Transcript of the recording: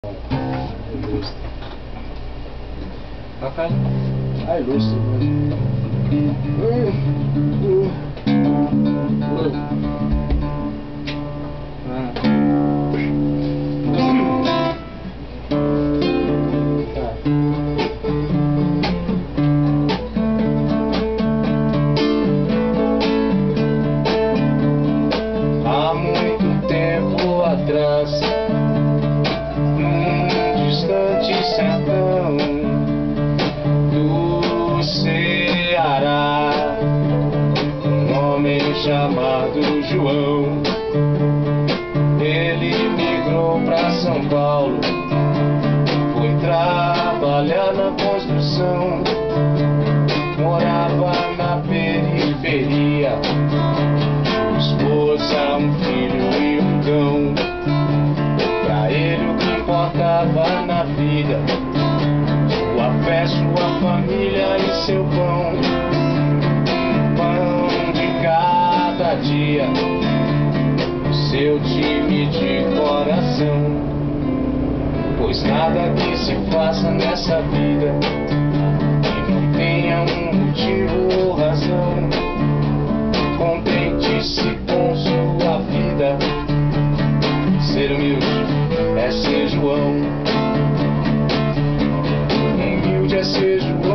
Ilustre. Toca aí. Ah, ilustre mesmo. Há muito tempo atrás, num distante sertão do Ceará, um homem chamado João, ele migrou pra São Paulo, foi trabalhar na construção, morava na periferia, esposa, um filho e um cão. Pra ele o que importava na vida, sua fé, sua família e seu pão. Pão de cada dia, o seu time de coração. Pois nada que se faça nessa vida que não tenha um motivo ou razão. Contente-se com sua vida, ser humilde é ser João. Humilde é ser João.